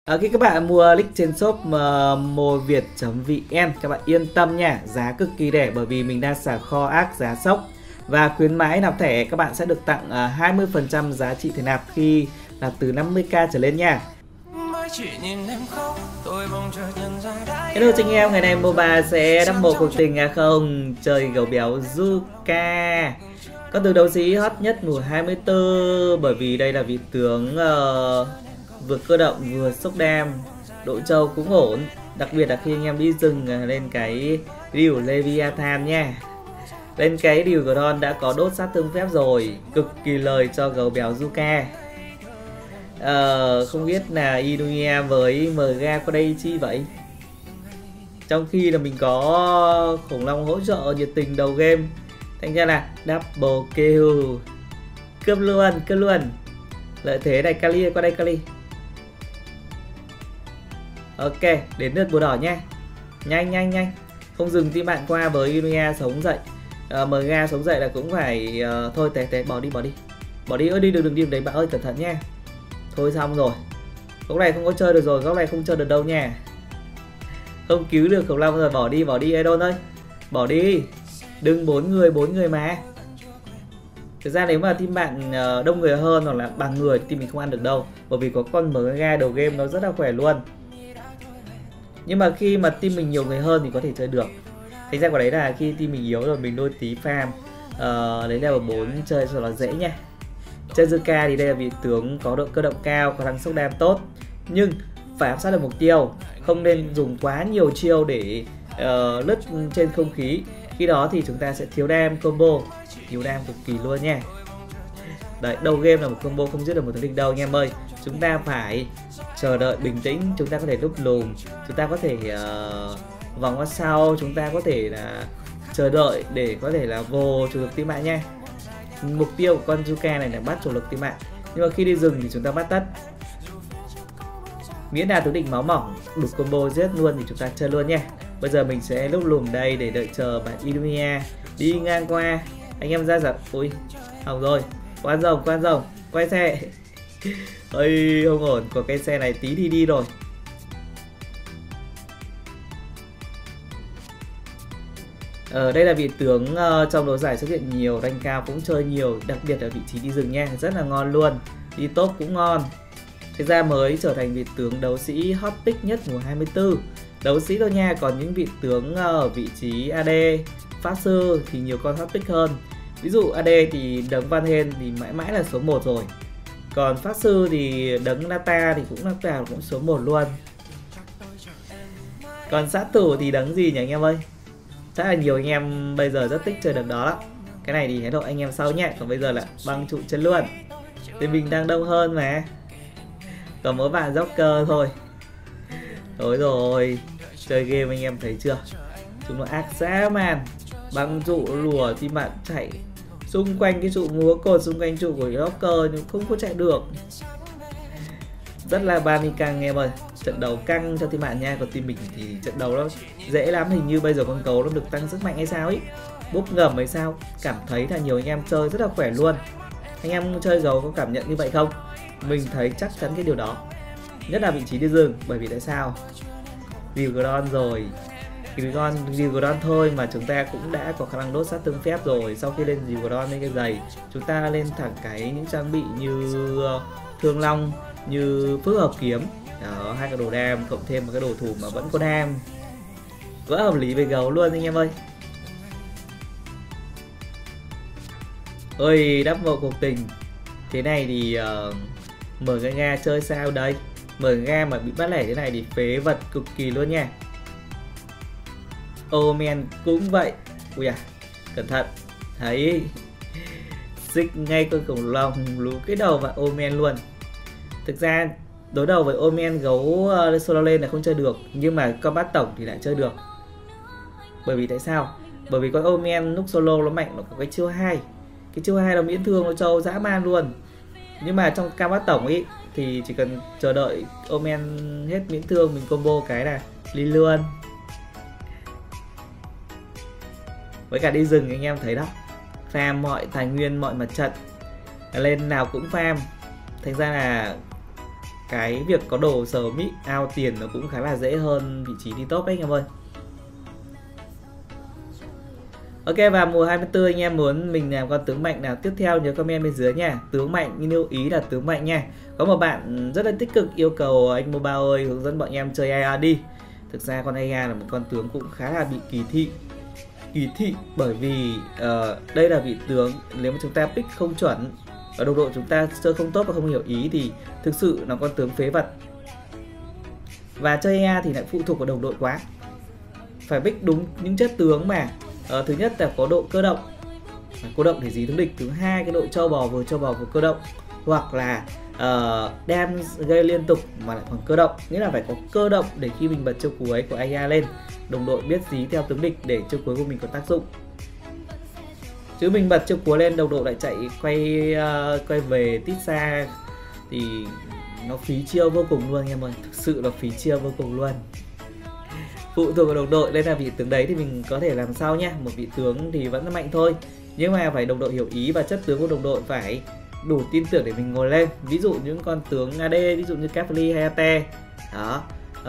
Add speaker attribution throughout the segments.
Speaker 1: Khi các bạn mua nick trên shop moviet.vn, các bạn yên tâm nha, giá cực kỳ rẻ bởi vì mình đang xả kho ác giá sốc. Và khuyến mãi nạp thẻ các bạn sẽ được tặng 20% giá trị thẻ nạp khi nạp từ 50k trở lên nha. Hello chị anh em, ngày nay MOBA sẽ đắp bộ cuộc tình không? Chơi gấu béo Zuka, con tướng đấu sĩ hot nhất mùa 24 bởi vì đây là vị tướng vừa cơ động vừa sốc đam, độ trâu cũng ổn, đặc biệt là khi anh em đi rừng lên cái điều Leviathan nha. Lên cái điều Gordon đã có đốt sát thương phép rồi, cực kỳ lời cho gấu béo Zuka. Không biết là Inuia với Mga có đây chi vậy? Trong khi là mình có khủng long hỗ trợ nhiệt tình đầu game, thành ra là double kill. Cướp luôn. Lợi thế này, Kali qua đây, Kali. Ok, đến lượt bùa đỏ nha. Nhanh. Không dừng team bạn qua với Inuia sống dậy. Mga sống dậy là cũng phải thôi té bỏ đi. Bỏ đi, đi đừng đi đấy bạn ơi, cẩn thận nha. Thôi xong rồi. Góc này không có chơi được rồi, góc này không chơi được đâu nha. Không cứu được khủng long rồi, bỏ đi Edon ơi. Bỏ đi. Đừng bốn người mà. Thực ra nếu mà team bạn đông người hơn hoặc là bằng người thì team mình không ăn được đâu, bởi vì có con Mga đầu game nó rất là khỏe luôn. Nhưng mà khi mà team mình nhiều người hơn thì có thể chơi được. Thành ra quả đấy là khi team mình yếu rồi mình đôi tí farm lấy level 4 chơi cho nó dễ nha. Chơi Zuka thì đây là vị tướng có độ cơ động cao, có năng sốc đam tốt, nhưng phải áp sát được mục tiêu, không nên dùng quá nhiều chiêu để lướt trên không khí. Khi đó thì chúng ta sẽ thiếu đam combo, thiếu đam cực kỳ luôn nha. Đấy, đầu game là một combo không giết được một tướng địch đâu anh em ơi. Chúng ta phải chờ đợi bình tĩnh, chúng ta có thể núp lùm, chúng ta có thể vòng qua sau, chúng ta có thể là chờ đợi để có thể là vô chủ lực team bạn nha. Mục tiêu của con Zuka này là bắt chủ lực team bạn, nhưng mà khi đi rừng thì chúng ta bắt tất. Miễn là tướng địch máu mỏng đủ combo giết luôn thì chúng ta chơi luôn nha. Bây giờ mình sẽ núp lùm đây để đợi chờ bạn Inuia đi ngang qua. Anh em ra giật, ui hỏng rồi, quan rồng, quay xe. Ơi không ổn, có cái xe này tí thì đi rồi. Đây là vị tướng trong đấu giải xuất hiện nhiều, rank cao cũng chơi nhiều, đặc biệt là vị trí đi rừng nha, rất là ngon luôn. Đi top cũng ngon. Thực ra mới trở thành vị tướng đấu sĩ hot pick nhất mùa 24. Đấu sĩ thôi nha, còn những vị tướng ở vị trí AD, pháp sư thì nhiều con hot pick hơn. Ví dụ AD thì đấng Van Halen thì mãi là số 1 rồi. Còn pháp sư thì đấng Nata thì cũng số 1 luôn. Còn sát thủ thì đấng gì nhỉ anh em ơi? Chắc là nhiều anh em bây giờ rất thích chơi đấng đó lắm. Cái này thì hãy độ anh em sau nhé. Còn bây giờ là băng trụ chân luôn. Thì mình đang đông hơn mà. Còn mỗi bạn Joker thôi. Thôi rồi. Chơi game anh em thấy chưa? Chúng nó ác dã man. Băng trụ lùa thì bạn chạy xung quanh cái trụ, múa cột xung quanh trụ của Joker nhưng không có chạy được. Rất là 30 căng anh em ơi. Trận đấu căng cho team bạn nha. Còn team mình thì trận đấu nó dễ lắm. Hình như bây giờ con gấu nó được tăng sức mạnh hay sao ấy, búp ngầm hay sao. Cảm thấy là nhiều anh em chơi rất là khỏe luôn. Anh em chơi gấu có cảm nhận như vậy không? Mình thấy chắc chắn cái điều đó. Nhất là vị trí đi rừng. Bởi vì tại sao? Gordon rồi. Gordon thôi mà chúng ta cũng đã có khả năng đốt sát thương phép rồi. Sau khi lên Gordon lên cái giày, chúng ta lên thẳng cái những trang bị như thương long, như phước hợp kiếm đó, hai cái đồ đam cộng thêm một cái đồ thủ mà vẫn có đam, rất hợp lý với gấu luôn anh em ơi. Ôi đắp một cuộc tình thế này thì Mga chơi sao đây? Mga mà bị bắt lẻ thế này thì phế vật cực kỳ luôn nha. Omen cũng vậy. Ui à, cẩn thận. Thấy xích ngay con khủng long lú cái đầu vào Omen luôn. Thực ra đối đầu với Omen gấu solo lên là không chơi được, nhưng mà combat tổng thì lại chơi được. Bởi vì tại sao? Bởi vì con Omen lúc solo nó mạnh, nó có cái chiêu 2. Cái chiêu 2 nó miễn thương, nó trâu dã man luôn. Nhưng mà trong combat tổng ấy thì chỉ cần chờ đợi Omen hết miễn thương, mình combo cái là đi luôn. Với cả đi rừng anh em thấy đó, farm mọi tài nguyên, mọi mặt trận, lên nào cũng farm. Thành ra là cái việc có đồ sớm ý, out tiền nó cũng khá là dễ hơn vị trí đi top đấy anh em ơi. Ok, và mùa 24 anh em muốn mình làm con tướng mạnh nào tiếp theo nhớ comment bên dưới nha. Tướng mạnh nhưng lưu ý là tướng mạnh nha. Có một bạn rất là tích cực yêu cầu anh Mobile ơi hướng dẫn bọn em chơi AR đi. Thực ra con AR là một con tướng cũng khá là bị kỳ thị bởi vì đây là vị tướng nếu mà chúng ta pick không chuẩn và đồng đội chúng ta chơi không tốt và không hiểu ý thì thực sự nó con tướng phế vật. Và chơi AR thì lại phụ thuộc vào đồng đội quá. Phải pick đúng những chất tướng mà thứ nhất là có độ cơ động. Cơ động thì gì tướng địch. Thứ hai cái độ trâu bò vừa cơ động. Hoặc là đem gây liên tục mà lại còn cơ động. Nghĩa là phải có cơ động để khi mình bật chiêu cuối của AR lên đồng đội biết dí theo tướng địch để chiêu cuối của mình có tác dụng. Chứ mình bật chiêu cuối lên đồng đội lại chạy quay về tít xa thì nó phí chiêu vô cùng luôn anh em ơi. Thực sự là phí chiêu vô cùng luôn. Phụ thuộc vào đồng đội nên là vị tướng đấy thì mình có thể làm sau nhé. Một vị tướng thì vẫn là mạnh thôi nhưng mà phải đồng đội hiểu ý và chất tướng của đồng đội phải đủ tin tưởng để mình ngồi lên. Ví dụ những con tướng AD ví dụ như Cavalier hay AT đó,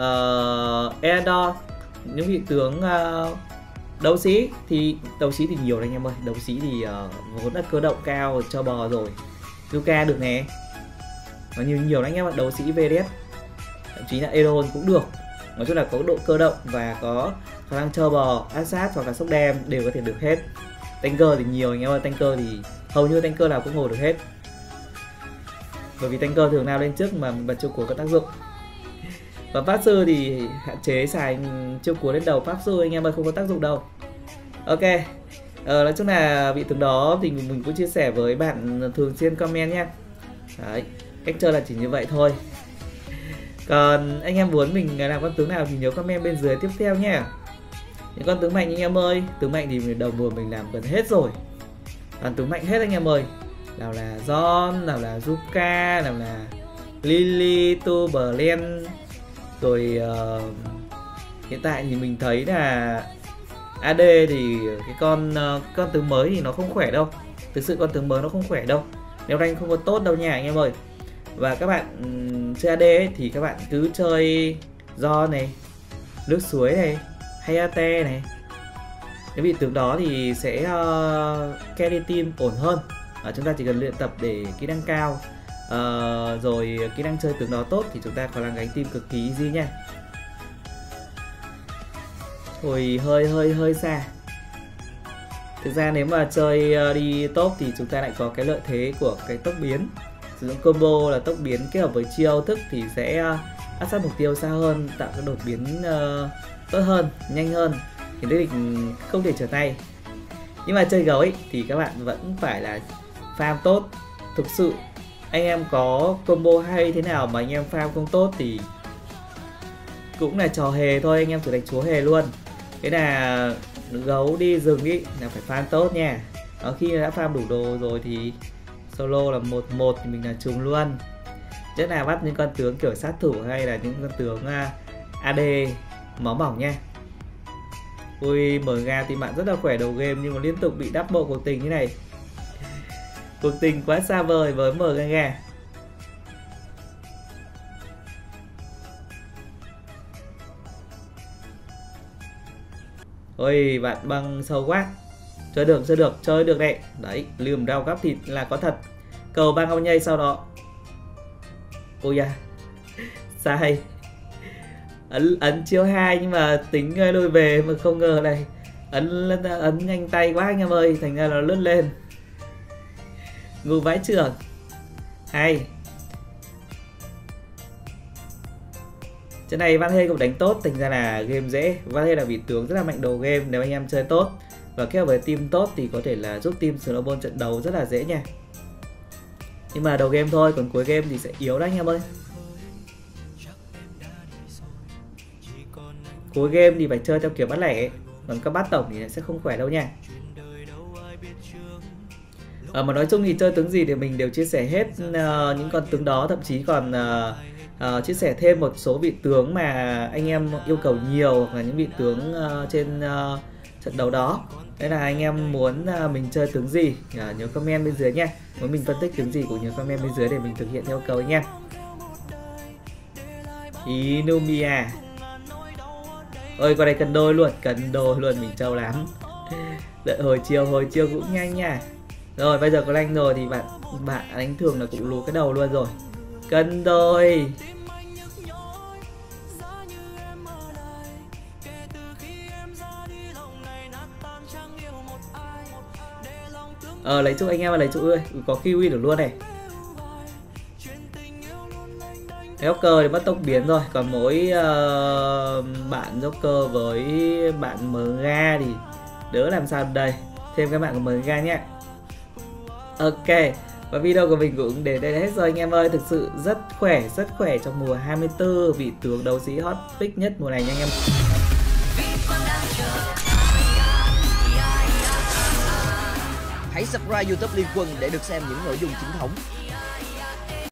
Speaker 1: Eador, những vị tướng đấu sĩ thì nhiều đấy anh em ơi. Đấu sĩ thì vốn là cơ động cao cho bò rồi, Yuka được nè, và nhiều đấy anh em ạ. Đấu sĩ VDS thậm chí là Eron cũng được. Nói chung là có độ cơ động và có khả năng cho bò, áp sát hoặc là sốc đem đều có thể được hết. Tanker thì nhiều anh em ơi. Tanker thì hầu như tanker nào cũng ngồi được hết, bởi vì tanker thường nào lên trước mà bật chiêu cuối có tác dụng. Và pháp sư thì hạn chế xài chiêu cuối lên đầu pháp sư anh em ơi, không có tác dụng đâu. Ok, nói chung là vị tướng đó thì mình cũng chia sẻ với bạn thường xuyên comment nha. Đấy, cách chơi là chỉ như vậy thôi. Còn anh em muốn mình làm con tướng nào thì nhớ comment bên dưới tiếp theo nha. Những con tướng mạnh anh em ơi, tướng mạnh thì đầu mùa mình làm gần hết rồi. Toàn tướng mạnh hết anh em ơi. Nào là John, nào là Yuka, nào là Lily, Tuberlen. Rồi hiện tại thì mình thấy là AD thì cái con tướng mới thì nó không khỏe đâu. Thực sự con tướng mới nó không khỏe đâu. Nếu rank không có tốt đâu nha anh em ơi. Và các bạn chơi AD ấy, thì các bạn cứ chơi John này, nước suối này, hay AT này. Cái vị tướng đó thì sẽ carry team ổn hơn. Chúng ta chỉ cần luyện tập để kỹ năng cao, rồi kỹ năng chơi tướng đó tốt thì chúng ta có làm gánh team cực kỳ easy nha. Hồi hơi xa. Thực ra nếu mà chơi đi top thì chúng ta lại có cái lợi thế của cái tốc biến. Sử dụng combo là tốc biến kết hợp với chiêu thức thì sẽ áp sát mục tiêu xa hơn, tạo cái đột biến tốt hơn, nhanh hơn, thì địch không thể trở tay. Nhưng mà chơi gấu ấy, thì các bạn vẫn phải là farm tốt. Thực sự anh em có combo hay thế nào mà anh em farm không tốt thì cũng là trò hề thôi, anh em trở thành chúa hề luôn. Cái là gấu đi rừng ý là phải farm tốt nha. Khi đã farm đủ đồ rồi thì solo là 1-1 thì mình là trùng luôn. Rất là bắt những con tướng kiểu sát thủ hay là những con tướng AD máu mỏng nha. Ui, MGA thì bạn rất là khỏe đầu game nhưng mà liên tục bị double cuộc tình như này. Cuộc tình quá xa vời với MGA. Ôi, bạn băng sâu quá. Chơi được đấy. Đấy, lườm rau gắp thịt là có thật. Cầu băng ông nhây sau đó. Ôi da, sai. Ấn chiêu 2 nhưng mà tính lùi về mà không ngờ này. Ấn nhanh tay quá anh em ơi, thành ra nó lướt lên. Ngu vãi trưởng. Hay. Trận này Van Hê cũng đánh tốt, thành ra là game dễ. Van Hê là vị tướng rất là mạnh đầu game nếu anh em chơi tốt. Và kết hợp với team tốt thì có thể là giúp team snowball trận đấu rất là dễ nha. Nhưng mà đầu game thôi, còn cuối game thì sẽ yếu đấy anh em ơi. Cuối game thì phải chơi theo kiểu bắt lẻ, còn các bắt tổng thì sẽ không khỏe đâu nha. Mà nói chung thì chơi tướng gì thì mình đều chia sẻ hết những con tướng đó, thậm chí còn chia sẻ thêm một số vị tướng mà anh em yêu cầu nhiều, hoặc là những vị tướng trên trận đấu đó. Thế là anh em muốn mình chơi tướng gì nhớ comment bên dưới nha. Muốn mình phân tích tướng gì cũng nhớ comment bên dưới để mình thực hiện theo yêu cầu nha. Inumia. Ôi con này cần đôi luôn, mình trâu lắm. Đợi hồi chiều cũng nhanh nha. Rồi bây giờ có lanh rồi thì bạn đánh thường là cũng lú cái đầu luôn rồi. Cân đôi. Lấy trụ anh em, lấy trụ ơi, có kiwi được luôn này. Joker thì mất tốc biến rồi, còn mỗi bạn Joker với bạn Mga thì đỡ làm sao đây. Thêm các bạn của Mga nhé. Ok, và video của mình cũng đến đây hết rồi anh em ơi. Thực sự rất khỏe trong mùa 24, vị tướng đấu sĩ hot pick nhất mùa này nha anh em.
Speaker 2: Hãy subscribe YouTube Liên Quân để được xem những nội dung chính thống.